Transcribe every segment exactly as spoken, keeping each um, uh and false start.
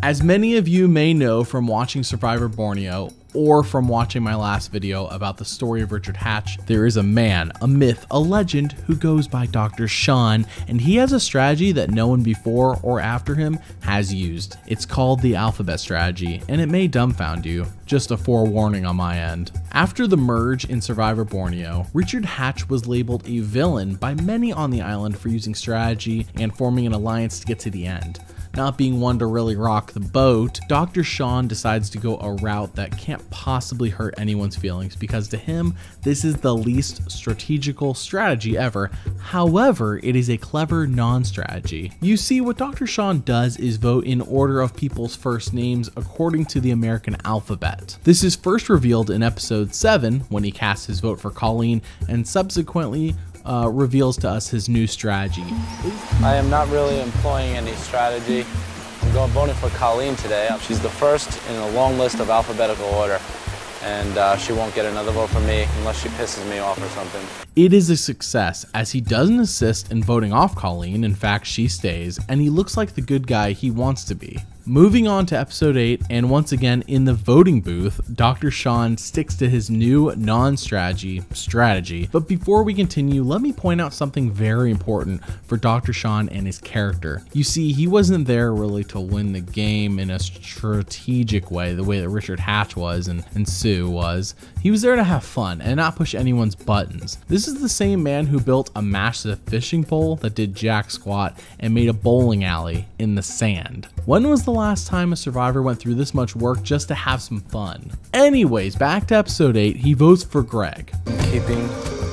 As many of you may know from watching Survivor Borneo, or from watching my last video about the story of Richard Hatch, there is a man, a myth, a legend who goes by Doctor Sean, and he has a strategy that no one before or after him has used. It's called the Alphabet Strategy, and it may dumbfound you. Just a forewarning on my end. After the merge in Survivor Borneo, Richard Hatch was labeled a villain by many on the island for using strategy and forming an alliance to get to the end. Not being one to really rock the boat, Doctor Sean decides to go a route that can't possibly hurt anyone's feelings because to him, this is the least strategical strategy ever. However, it is a clever non-strategy. You see, what Doctor Sean does is vote in order of people's first names according to the American alphabet. This is first revealed in episode seven when he casts his vote for Colleen and subsequently Uh, reveals to us his new strategy. I am not really employing any strategy. I'm going voting for Colleen today. She's the first in a long list of alphabetical order, and uh, she won't get another vote from me unless she pisses me off or something. It is a success, as he doesn't assist in voting off Colleen. In fact, she stays, and he looks like the good guy he wants to be. Moving on to episode eight, and once again in the voting booth, Doctor Sean sticks to his new non-strategy strategy. But before we continue, let me point out something very important for Doctor Sean and his character. You see, he wasn't there really to win the game in a strategic way, the way that Richard Hatch was and, and Sue was. He was there to have fun and not push anyone's buttons. This is the same man who built a massive fishing pole that did jack squat and made a bowling alley in the sand. When was the last time a survivor went through this much work just to have some fun? Anyways, back to episode eight, he votes for Greg. Keeping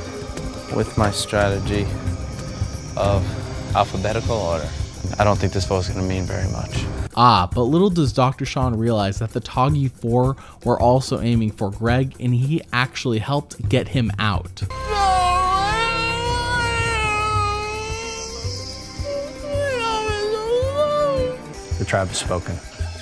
with my strategy of alphabetical order, I don't think this vote's gonna mean very much. Ah, but little does Doctor Sean realize that the Toggy four were also aiming for Greg, and he actually helped get him out. The tribe has spoken.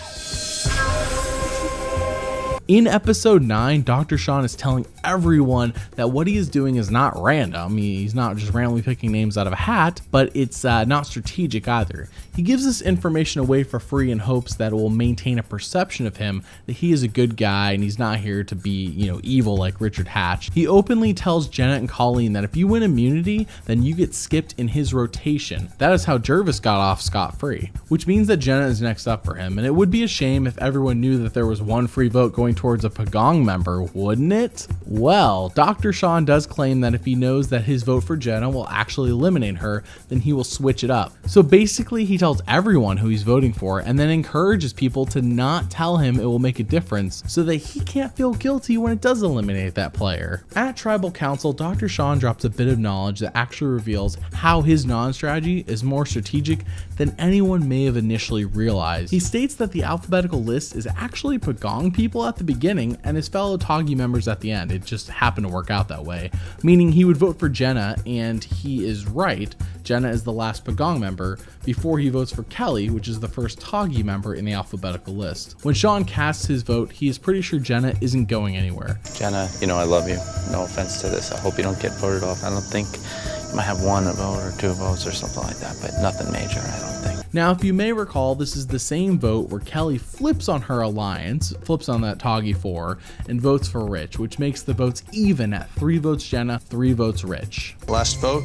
In episode nine, Doctor Sean is telling everyone that what he is doing is not random. He's not just randomly picking names out of a hat, but it's uh, not strategic either. He gives this information away for free in hopes that it will maintain a perception of him that he is a good guy and he's not here to be, you know, evil like Richard Hatch. He openly tells Jenna and Colleen that if you win immunity, then you get skipped in his rotation. That is how Jervis got off scot-free, which means that Jenna is next up for him, and it would be a shame if everyone knew that there was one free vote going towards a Pagong member, wouldn't it? Well, Doctor Sean does claim that if he knows that his vote for Jenna will actually eliminate her, then he will switch it up. So basically, he tells everyone who he's voting for and then encourages people to not tell him it will make a difference so that he can't feel guilty when it does eliminate that player. At Tribal Council, Doctor Sean drops a bit of knowledge that actually reveals how his non-strategy is more strategic than anyone may have initially realized. He states that the alphabetical list is actually Pagong people at the beginning and his fellow Toggy members at the end. It just happened to work out that way, meaning he would vote for Jenna, and he is right. Jenna is the last Pagong member before he votes for Kelly, which is the first Toggy member in the alphabetical list. When Sean casts his vote, he is pretty sure Jenna isn't going anywhere. Jenna, you know I love you. No offense to this. I hope you don't get voted off. I don't think you might have one vote or two votes or something like that, but nothing major, I don't think. Now, if you may recall, this is the same vote where Kelly flips on her alliance, flips on that Toggy four, and votes for Rich, which makes the votes even at three votes Jenna, three votes Rich. Last vote,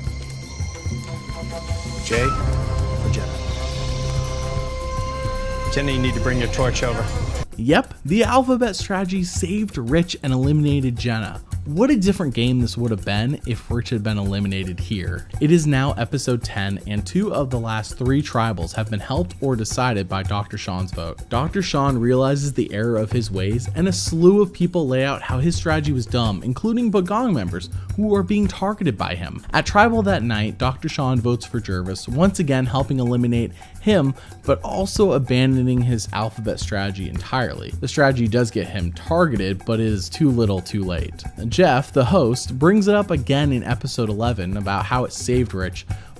Jay or Jenna? Jenna, you need to bring your torch over. Yep, the alphabet strategy saved Rich and eliminated Jenna. What a different game this would have been if Rich had been eliminated here. It is now episode ten, and two of the last three tribals have been helped or decided by Doctor Sean's vote. Doctor Sean realizes the error of his ways, and a slew of people lay out how his strategy was dumb, including Pagong members who are being targeted by him. At tribal that night, Doctor Sean votes for Jervis, once again helping eliminate him, but also abandoning his alphabet strategy entirely. The strategy does get him targeted, but it is too little too late. Jeff, the host, brings it up again in episode eleven about how it saved Rich,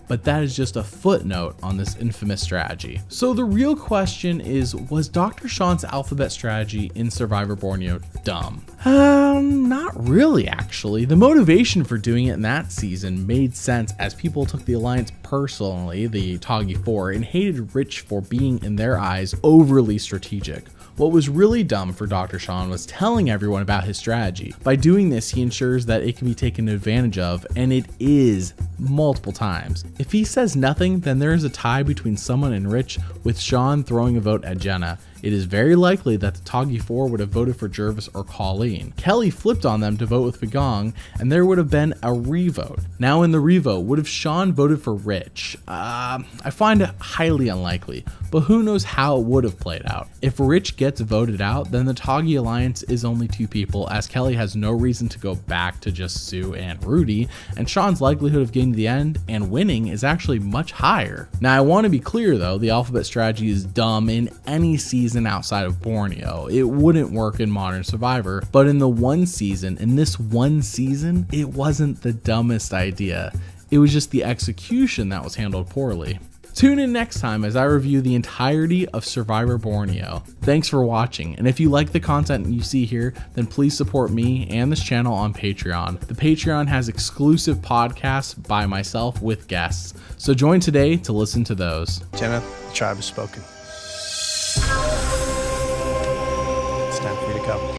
but that is just a footnote on this infamous strategy. So the real question is, was Doctor Sean's alphabet strategy in Survivor Borneo dumb? Um, not really actually. The motivation for doing it in that season made sense as people took the Alliance personally, the Toggy Four, and hated Rich for being, in their eyes, overly strategic. What was really dumb for Doctor Sean was telling everyone about his strategy. By doing this, he ensures that it can be taken advantage of, and it is multiple times. If he says nothing, then there is a tie between someone and Rich, with Sean throwing a vote at Jenna. It is very likely that the Toggy Four would have voted for Gervais or Colleen. Kelly flipped on them to vote with Pagong, and there would have been a revote. Now in the revote, would have Sean voted for Rich? Uh, I find it highly unlikely, but who knows how it would have played out. If Rich gets voted out, then the Toggy Alliance is only two people, as Kelly has no reason to go back to just Sue and Rudy, and Sean's likelihood of getting to the end and winning is actually much higher. Now I want to be clear though, the alphabet strategy is dumb in any season outside of Borneo. It wouldn't work in Modern Survivor, but in the one season, in this one season, it wasn't the dumbest idea. It was just the execution that was handled poorly. Tune in next time as I review the entirety of Survivor Borneo. Thanks for watching, and if you like the content you see here, then please support me and this channel on Patreon. The Patreon has exclusive podcasts by myself with guests, so join today to listen to those. Jenna, the tribe has spoken. It's time for you to go.